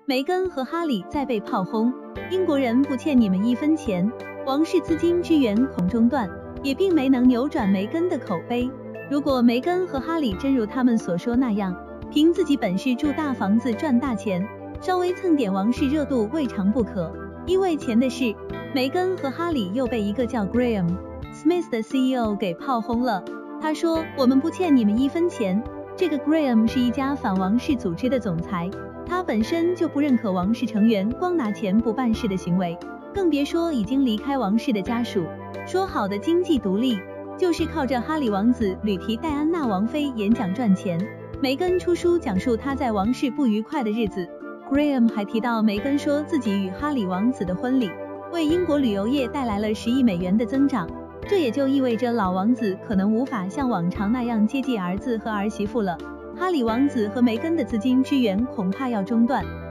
梅根和哈里再被炮轰，英国人不欠你们1分钱，王室资金支援恐中断，也并没能扭转梅根的口碑。如果梅根和哈里真如他们所说那样，凭自己本事住大房子赚大钱，稍微蹭点王室热度未尝不可。因为钱的事，梅根和哈里又被一个叫 Graham Smith 的 CEO 给炮轰了。他说，我们不欠你们1分钱。这个 Graham 是一家反王室组织的总裁，他本身就不认可王室成员光拿钱不办事的行为，更别说已经离开王室的家属。说好的经济独立，就是靠着哈里王子屡提戴安娜王妃演讲赚钱。梅根出书讲述他在王室不愉快的日子。Graham 还提到梅根说自己与哈里王子的婚礼为英国旅游业带来了10亿美元的增长，这也就意味着老王子可能无法像往常那样接济儿子和儿媳妇了。哈里王子和梅根的资金支援恐怕要中断。